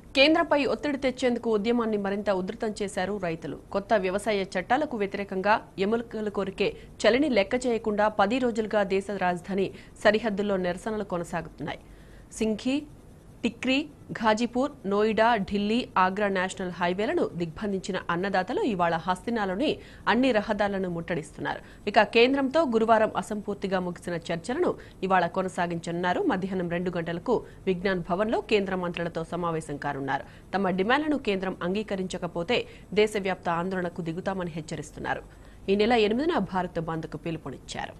కేంద్రంపై ఒత్తిడి తెచ్చేందుకు ఉద్యమాన్ని మరింత ఉధృతం చేశారు రైతులు. కొత్త వ్యవసాయ చట్టాలకు వ్యతిరేకంగా ఎముకలు కొరికే చలిని లెక్క చేయకుండా 10 రోజులుగా దేశ రాజధాని సరిహద్దుల్లో నిరసనలు కొనసాగుతున్నాయి. సింఘీ, టిక్రీ, ఘాజీపూర్, నోయిడా, ఢిల్లీ, ఆగ్రా నేషనల్ హైవేలను దిగ్బంధించిన అన్నదాతలు ఇవాళ హస్తినాలోని అన్ని రహదారులను ముట్టడిస్తున్నారు. ఇక కేంద్రంతో గురువారం అసంపూర్తిగా ముగిసిన చర్చలను ఇవాళ కొనసాగించనున్నారు. మధ్యాహ్నం 2 గంటలకు విజ్ఞాన్ భవన్లో కేంద్ర మంత్రులతో సమావేశం కానున్నారు. తమ డిమాండ్లను కేంద్రం అంగీకరించకపోతే దేశవ్యాప్త ఆందోళనకు దిగుతామని హెచ్చరిస్తున్నారు. ఈ నెల 8న భారత్ బంద్కు పిలుపునిచ్చారు.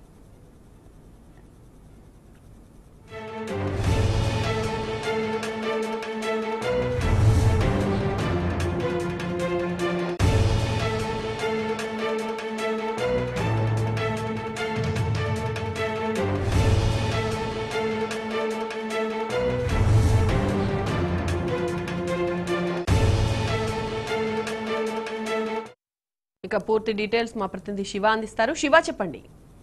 ఇక పూర్తి డీటెయిల్స్ మా ప్రతినిధి శివ అందిస్తారు. శివ, చెప్పండి.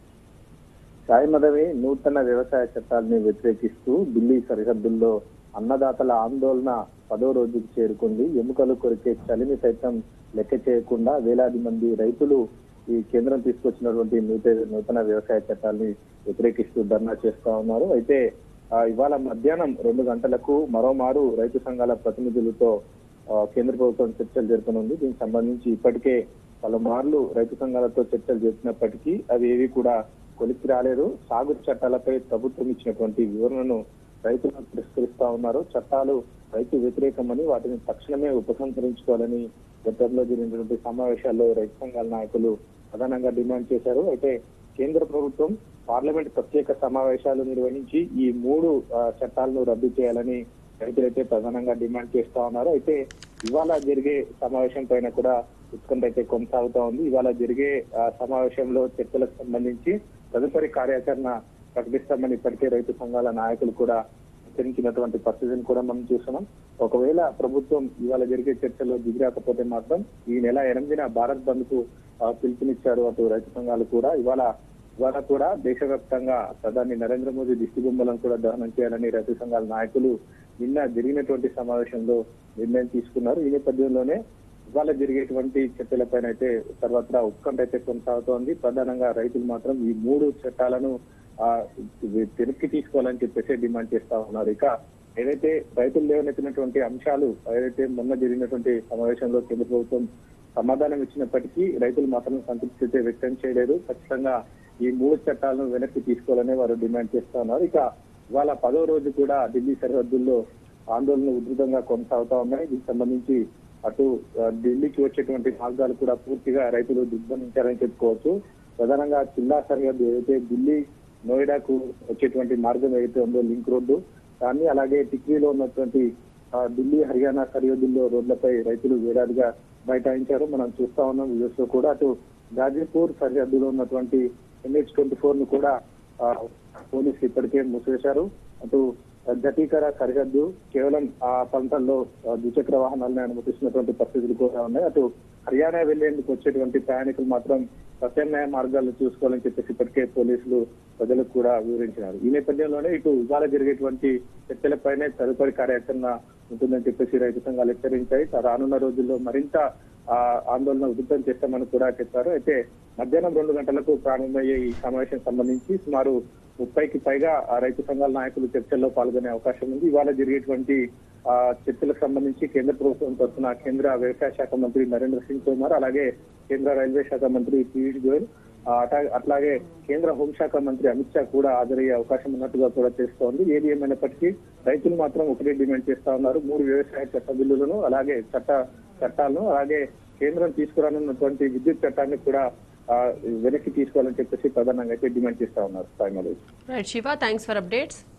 సాయి మదవి నూతన వ్యవసాయ చట్టాలని వ్యతిరేకిస్తూ ఢిల్లీ సరిహద్దుల్లో అన్నదాతల ఆందోళన 10వ రోజుకు చేరుకుంది. ఎముకలు కొరికే చలిని సైతం లెక్క చేయకుండా వేలాది మంది రైతులు ఈ కేంద్రం తీసుకొచ్చినటువంటి నూతన వ్యవసాయ చట్టాలని వ్యతిరేకిస్తూ ధర్నా చేస్తా ఉన్నారు. అయితే ఇవాళ మధ్యాహ్నం 2 గంటలకు మరోమారు రైతు సంఘాల ప్రతినిధులతో కేంద్ర ప్రభుత్వం చర్చలు జరపనుంది. దీనికి సంబంధించి ఇప్పటికే పలుమార్లు రైతు సంఘాలతో చర్చలు జరిపినప్పటికీ అవి ఏవి కూడా కొలిక్కి రాలేదు. సాగు చట్టాలపై ప్రభుత్వం ఇచ్చినటువంటి వివరణను రైతులు తిరస్కరిస్తా ఉన్నారు. చట్టాలు రైతు వ్యతిరేకమని వాటిని తక్షణమే ఉపసంహరించుకోవాలని గతంలో జరిగినటువంటి సమావేశాల్లో రైతు సంఘాల నాయకులు ప్రధానంగా డిమాండ్ చేశారు. అయితే కేంద్ర ప్రభుత్వం పార్లమెంట్ ప్రత్యేక సమావేశాలు నిర్వహించి ఈ 3 చట్టాలను రద్దు చేయాలని రైతులైతే ప్రధానంగా డిమాండ్ చేస్తా ఉన్నారు. అయితే ఇవాళ జరిగే సమావేశం పైన కూడా ఉత్కంఠ అయితే కొనసాగుతా ఉంది. ఇవాళ జరిగే సమావేశంలో చర్చలకు సంబంధించి తదుపరి కార్యాచరణ ప్రకటిస్తామని ఇప్పటికే రైతు సంఘాల నాయకులు కూడా హెచ్చరించినటువంటి పరిస్థితిని కూడా మనం చూస్తున్నాం. ఒకవేళ ప్రభుత్వం ఇవాళ జరిగే చర్చల్లో దిగిరాకపోతే మాత్రం ఈ నెల 8న భారత్ బంద్ కు పిలుపునిచ్చారు అటు రైతు సంఘాలు కూడా. ఇవాళ కూడా దేశవ్యాప్తంగా ప్రధాని నరేంద్ర మోదీ దిష్టి బొమ్మలను కూడా దహనం చేయాలని రైతు సంఘాల నాయకులు నిన్న జరిగినటువంటి సమావేశంలో నిర్ణయం తీసుకున్నారు. ఈ నేపథ్యంలోనే ఇవాళ జరిగేటువంటి చర్చలపైన అయితే సర్వత్రా ఉత్కంఠ అయితే కొనసాగుతోంది. ప్రధానంగా రైతులు మాత్రం ఈ 3 చట్టాలను వెనక్కి తీసుకోవాలని చెప్పేసి డిమాండ్ చేస్తా ఉన్నారు. ఇక ఏదైతే రైతులు లేవనెత్తినటువంటి అంశాలు ఏదైతే మొన్న జరిగినటువంటి సమావేశంలో కేంద్ర ప్రభుత్వం సమాధానం ఇచ్చినప్పటికీ రైతులు మాత్రం సంతృప్తి అయితే వ్యక్తం చేయలేదు. ఖచ్చితంగా ఈ 3 చట్టాలను వెనక్కి తీసుకోవాలని వారు డిమాండ్ చేస్తా ఉన్నారు. ఇక ఇవాళ 10వ రోజు కూడా ఢిల్లీ సరిహద్దుల్లో ఆందోళనలు ఉధృతంగా కొనసాగుతా ఉన్నాయి. దీనికి సంబంధించి అటు ఢిల్లీకి వచ్చేటువంటి మార్గాలు కూడా పూర్తిగా రైతులు దిగ్బంధించారని చెప్పుకోవచ్చు. ప్రధానంగా జిల్లా సరిహద్దు ఏదైతే ఢిల్లీ నోయిడాకు వచ్చేటువంటి మార్గం ఏదైతే ఉందో లింక్ రోడ్డు దాన్ని, అలాగే టిక్రీలో ఉన్నటువంటి ఢిల్లీ హర్యానా సరిహద్దుల్లో రోడ్లపై రైతులు వేలాదిగా బైఠాయించారు. మనం చూస్తా ఉన్నాం వీడియోస్ లో కూడా. అటు గాజీపూర్ సరిహద్దులో ఉన్నటువంటి NH-24 ను కూడా పోలీసులు ఇప్పటికే మూసివేశారు. అటు జటీకర సరిహద్దు కేవలం ఆ ప్రాంతాల్లో ద్విచక్ర వాహనాలను అనుమతిస్తున్నటువంటి పరిస్థితులు కూడా ఉన్నాయి. అటు హర్యానా వెళ్లేందుకు వచ్చేటువంటి ప్రయాణికులు మాత్రం ప్రత్యామ్నాయ మార్గాలు చూసుకోవాలని చెప్పేసి ఇప్పటికే పోలీసులు ప్రజలకు కూడా వివరించినారు. ఈ నేపథ్యంలోనే ఇటు ఇవాళ జరిగేటువంటి చర్చలపైనే తదుపరి కార్యాచరణ ఉంటుందని చెప్పేసి రైతు సంఘాలు హెచ్చరించాయి. రానున్న రోజుల్లో మరింత ఆందోళన ఉధృతం చేస్తామని కూడా చెప్పారు. అయితే మధ్యాహ్నం 2 గంటలకు ప్రారంభమయ్యే ఈ సమావేశం సంబంధించి సుమారు 30కి పైగా రైతు సంఘాల నాయకులు చర్చల్లో పాల్గొనే అవకాశం ఉంది. ఇవాళ జరిగేటువంటి చర్చలకు సంబంధించి కేంద్ర ప్రభుత్వం తరఫున కేంద్ర వ్యవసాయ శాఖ మంత్రి నరేంద్ర సింగ్ తోమర్, అలాగే కేంద్ర రైల్వే శాఖ మంత్రి పీయూష్ గోయల్, అట్లాగే కేంద్ర హోంశాఖ మంత్రి అమిత్ షా కూడా హాజరయ్యే అవకాశం ఉన్నట్టుగా కూడా తెలుస్తోంది. ఏది ఏమైనప్పటికీ రైతులు మాత్రం ఒకటే డిమాండ్ చేస్తా ఉన్నారు. 3 వ్యవసాయ చట్ట బిల్లులను, అలాగే చట్టాలను, అలాగే కేంద్రం తీసుకురానున్నటువంటి విద్యుత్ చట్టాన్ని కూడా వెనక్కి తీసుకోవాలని చెప్పేసి ప్రధానంగా అయితే డిమాండ్ చేస్తా ఉన్నారు. Right Shiva, thanks for updates.